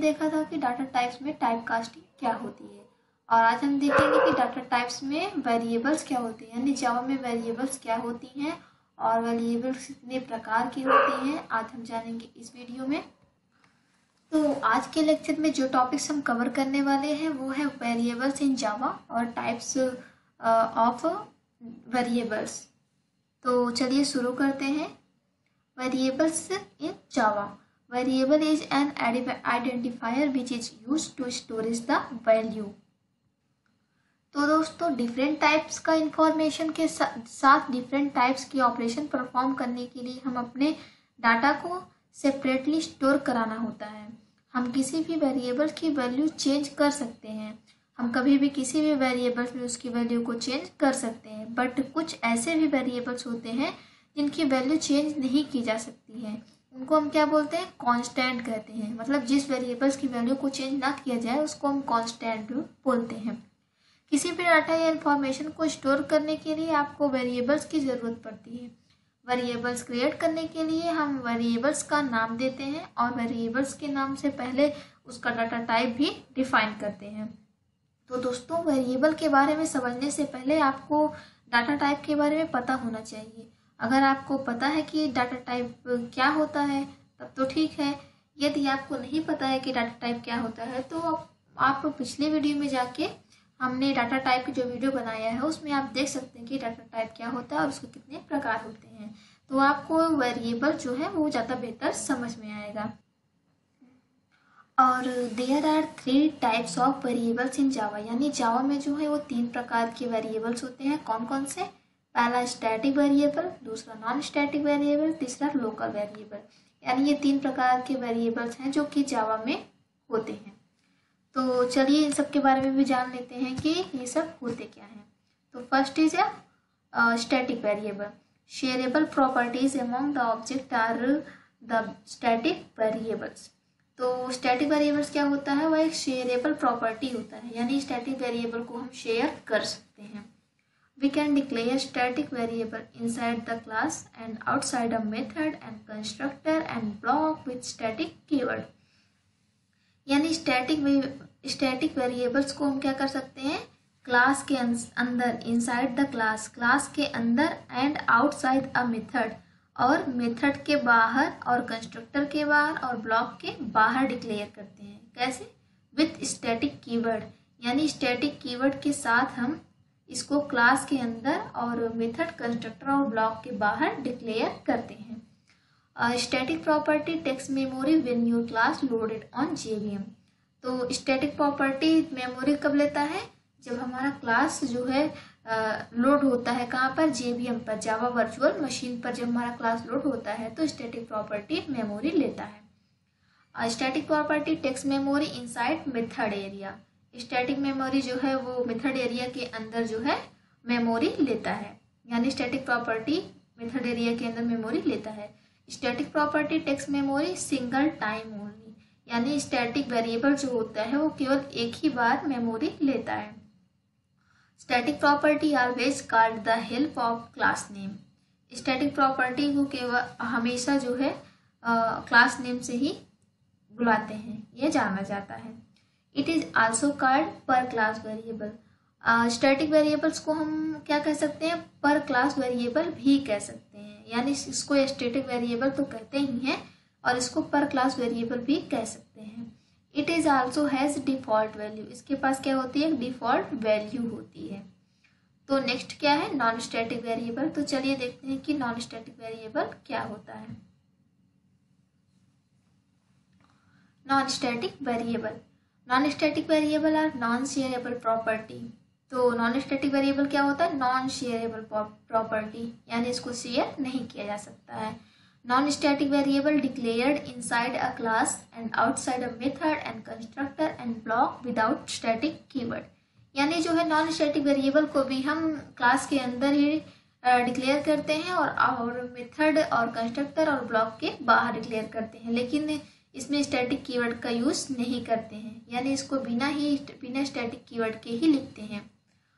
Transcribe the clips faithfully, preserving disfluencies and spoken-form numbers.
देखा था कि डाटा टाइप्स में टाइप कास्टिंग क्या होती है, और आज हम देखेंगे कि डाटा टाइप्स में वेरिएबल्स क्या होती हैं, यानी जावा में वेरिएबल्स क्या होती हैं और वेरिएबल्स कितने प्रकार की होती हैं, आज हम जानेंगे इस वीडियो में। तो आज के लेक्चर में जो टॉपिक्स हम कवर करने वाले हैं वो है वेरिएबल्स इन जावा और टाइप्स ऑफ वेरिएबल्स। तो चलिए शुरू करते हैं। Variables in Java. Variable is an identifier which is used to storage the value। तो दोस्तों डिफरेंट टाइप्स का इंफॉर्मेशन के साथ डिफरेंट टाइप्स की ऑपरेशन परफॉर्म करने के लिए हम अपने डाटा को सेपरेटली स्टोर कराना होता है। हम किसी भी वेरिएबल की वैल्यू चेंज कर सकते हैं, हम कभी भी किसी भी वेरिएबल में उसकी वैल्यू को चेंज कर सकते हैं, बट कुछ ऐसे भी वेरिएबल्स होते हैं जिनकी वैल्यू चेंज नहीं की जा सकती है। उनको हम क्या बोलते हैं? कांस्टेंट कहते हैं। मतलब जिस वेरिएबल्स की वैल्यू को चेंज ना किया जाए उसको हम कांस्टेंट बोलते हैं। किसी भी डाटा या इन्फॉर्मेशन को स्टोर करने के लिए आपको वेरिएबल्स की ज़रूरत पड़ती है। वेरिएबल्स क्रिएट करने के लिए हम वेरिएबल्स का नाम देते हैं और वेरिएबल्स के नाम से पहले उसका डाटा टाइप भी डिफाइन करते हैं। तो दोस्तों वेरिएबल के बारे में समझने से पहले आपको डाटा टाइप के बारे में पता होना चाहिए। अगर आपको पता है कि डाटा टाइप क्या होता है तब तो ठीक है, यदि आपको नहीं पता है कि डाटा टाइप क्या होता है तो आप पिछले वीडियो में जाके हमने डाटा टाइप की जो वीडियो बनाया है उसमें आप देख सकते हैं कि डाटा टाइप क्या होता है और उसके कितने प्रकार होते हैं। तो आपको वेरिएबल जो है वो ज़्यादा बेहतर समझ में आएगा। और there are three types of variables in Java, यानी जावा में जो है वो तीन प्रकार के वेरिएबल्स होते हैं। कौन कौन से? पहला स्टैटिक वेरिएबल, दूसरा नॉन स्टैटिक वेरिएबल, तीसरा लोकल वेरिएबल। यानी ये तीन प्रकार के वेरिएबल्स हैं जो कि जावा में होते हैं। तो चलिए इन सब के बारे में भी जान लेते हैं कि ये सब होते क्या हैं। तो first is a static variable. Shareable properties among the object are the static variables. तो स्टैटिक वेरिएबल्स क्या होता है? वह एक शेयरेबल प्रॉपर्टी होता है, यानी स्टैटिक वेरिएबल को हम शेयर कर सकते हैं। We can declare static variable inside the class and outside a method and constructor and block with static keyword। यानी स्टैटिक स्टैटिक वेरिएबल्स को हम क्या कर सकते हैं? क्लास के अंदर, इनसाइड द क्लास, क्लास के अंदर एंड आउटसाइड अ मेथड, और मेथड के बाहर और कंस्ट्रक्टर के बाहर और ब्लॉक के बाहर डिक्लेयर करते हैं। कैसे? विथ स्टैटिक कीवर्ड, यानी स्टैटिक कीवर्ड के साथ हम इसको क्लास के अंदर और मेथड, कंस्ट्रक्टर और ब्लॉक के बाहर डिक्लेयर करते हैं। Static property takes memory when your class loaded on JVM. तो स्टैटिक प्रॉपर्टी मेमोरी कब लेता है? जब हमारा क्लास जो है लोड होता है। कहाँ पर? जेवीएम पर, जावा वर्चुअल मशीन पर जब हमारा क्लास लोड होता है तो स्टैटिक प्रॉपर्टी मेमोरी लेता है। Static property takes memory inside method area. Static memory जो है वो मेथड एरिया के अंदर जो है मेमोरी लेता है, यानी स्टैटिक प्रॉपर्टी मेथड एरिया के अंदर मेमोरी लेता है। Static property takes memory single time only, यानी स्टैटिक वेरिएबल जो होता है वो केवल एक ही बार मेमोरी लेता है। Static property always called the help of class name. Static property को केवल हमेशा जो है क्लास नेम से ही बुलाते हैं, यह जाना जाता है। It is also called per class variable. Static variables को हम क्या कह सकते हैं? पर क्लास वेरिएबल भी कह सकते हैं, यानी इसको स्टैटिक वेरिएबल तो कहते ही हैं और इसको पर क्लास वेरिएबल भी कह सकते हैं। It is also has default value. इसके पास क्या होती है? डिफॉल्ट वैल्यू होती है। तो नेक्स्ट क्या है? Non static variable. तो चलिए देखते हैं कि नॉन स्टैटिक वेरिएबल क्या होता है। Non static variable non static variable are non shareable property. तो नॉन स्टैटिक वेरिएबल क्या होता है? नॉन शेयरेबल प्रॉपर्टी, यानी इसको शेयर नहीं किया जा सकता है। Non static variable declared inside a class and outside a method and constructor and block without static keyword. यानी जो है नॉन स्टैटिक वेरिएबल को भी हम क्लास के अंदर ही डिक्लेयर करते हैं और, और मेथड और कंस्ट्रक्टर और ब्लॉक के बाहर डिक्लेयर करते हैं, लेकिन इसमें स्टैटिक कीवर्ड का यूज नहीं करते हैं, यानी इसको बिना ही बिना स्टैटिक कीवर्ड के ही लिखते हैं।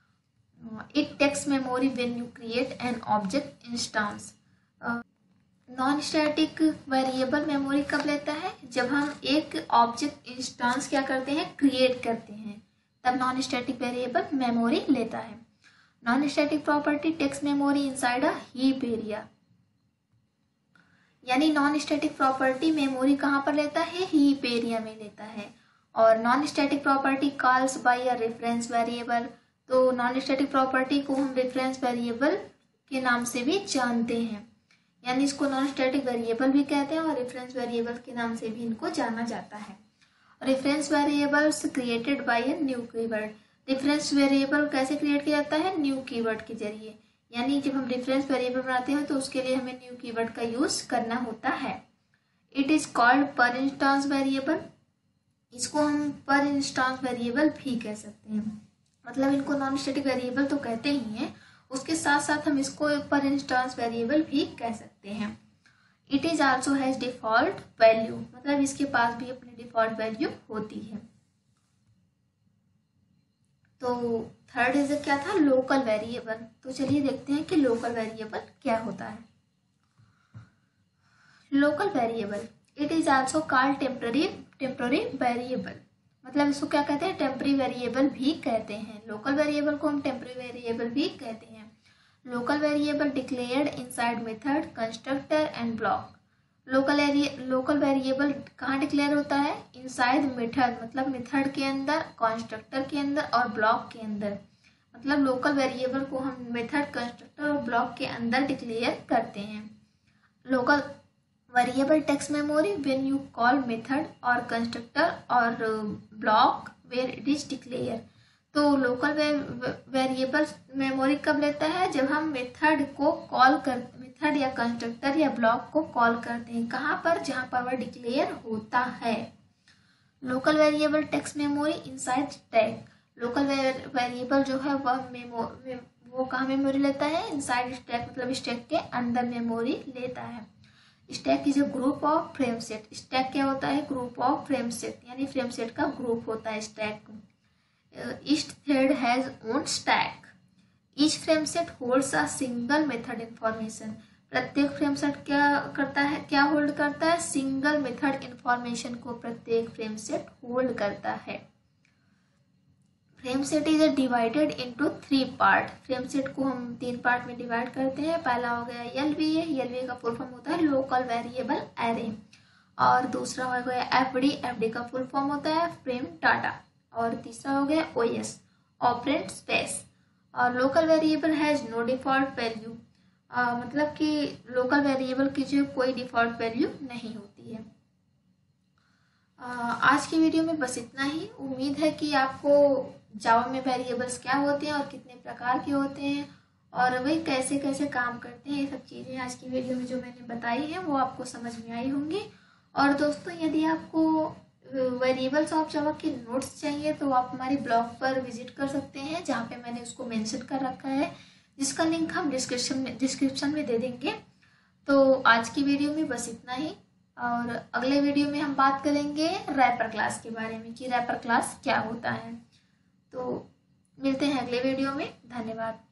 It takes memory when you create an object instance. Non static variable memory कब लेता है? जब हम एक ऑब्जेक्ट इंस्टेंस क्या करते हैं, क्रिएट करते हैं, तब नॉन स्टैटिक वेरिएबल मेमोरी लेता है। Non static property takes memory inside a heap area, यानी नॉन स्टैटिक प्रॉपर्टी मेमोरी कहाँ पर लेता है, हीप एरिया में लेता है। और non static property calls by a reference variable, तो नॉन स्टैटिक प्रॉपर्टी को हम रेफरेंस वेरिएबल के नाम से भी जानते हैं, यानी इसको नॉन स्टैटिक वेरिएबल भी कहते हैं और रेफरेंस वेरिएबल के नाम से भी इनको जाना जाता है। Reference variables created by a new keyword, reference variable कैसे क्रिएट किया जाता है, न्यू कीवर्ड के जरिए, यानी जब हम रेफरेंस वेरिएबल बनाते हैं तो उसके लिए हमें न्यू कीवर्ड का यूज करना होता है। It is called per instance variable, इसको हम पर इंस्टेंस वेरिएबल भी कह सकते हैं, मतलब इनको नॉन स्टैटिक वेरिएबल तो कहते ही हैं, उसके साथ साथ हम इसको पर इंस्टेंस वेरिएबल भी कह सकते हैं। It is also has default value, मतलब इसके पास भी अपनी डिफॉल्ट वैल्यू होती है। तो थर्ड इज क्या था, लोकल वेरिएबल। तो चलिए देखते हैं कि लोकल वेरिएबल क्या होता है। Local variable, it is also called temporary temporary variable, मतलब इसको क्या कहते हैं, टेम्पररी वेरिएबल भी कहते हैं। लोकल वेरिएबल को हम टेम्पररी वेरिएबल भी कहते हैं। Local variable declared inside method, constructor and block. Local local variable कहाँ डिक्लेयर होता है, इनसाइड मेथड, मतलब मेथड के अंदर, कंस्ट्रक्टर के अंदर और ब्लॉक के अंदर, मतलब लोकल वेरिएबल को हम मेथड, कंस्ट्रक्टर और ब्लॉक के अंदर डिक्लेयर करते हैं। Local variable takes memory when you call method और कंस्ट्रक्टर और block where it is declare. तो लोकल वेरिएबल मेमोरी कब लेता है, जब हम मेथड को कॉल कर मेथड या कंस्ट्रक्टर या ब्लॉक को कॉल करते हैं, कहाँ पर, जहाँ पर वह डिक्लेयर होता है। Local variable takes memory inside stack, local variable जो है वह मेमो वो कहाँ मेमोरी लेता है, इनसाइड स्टैक, मतलब स्टैक के अंदर मेमोरी लेता है। Stack is a group of frame set, stack क्या होता है, ग्रुप ऑफ फ्रेम सेट, यानी फ्रेम सेट का ग्रुप होता है stack. Each thread has own stack, each frame set holds a single method information, प्रत्येक फ्रेम सेट क्या करता है, क्या होल्ड करता है, सिंगल मेथड इंफॉर्मेशन को प्रत्येक फ्रेम सेट होल्ड करता है। Frame set is divided into three part, frame set को हम तीन पार्ट में डिवाइड करते हैं। पहला हो गया L V A, L V A का फुल फॉर्म होता है लोकल वेरिएबल एरे, और दूसरा हो गया एफ डी, एफ डी का फुल फॉर्म होता है फ्रेम डाटा, और तीसरा हो गया ओ एस, ऑपरेंड स्पेस। और local variable has no default value, मतलब कि लोकल वेरिएबल की जो कोई डिफॉल्ट वैल्यू नहीं होती है। uh, आज की वीडियो में बस इतना ही। उम्मीद है कि आपको जावा में वेरिएबल्स क्या होते हैं और कितने प्रकार के होते हैं और वही कैसे कैसे काम करते हैं, ये सब चीज़ें आज की वीडियो में जो मैंने बताई हैं वो आपको समझ में आई होंगी। और दोस्तों, यदि आपको वेरिएबल्स ऑफ जावा के नोट्स चाहिए तो आप हमारे ब्लॉग पर विजिट कर सकते हैं, जहाँ पे मैंने उसको मेंशन कर रखा है, जिसका लिंक हम डिस्क्रिप्शन में डिस्क्रिप्शन में दे देंगे। तो आज की वीडियो में बस इतना ही, और अगले वीडियो में हम बात करेंगे रैपर क्लास के बारे में कि रैपर क्लास क्या होता है। तो मिलते हैं अगले वीडियो में, धन्यवाद।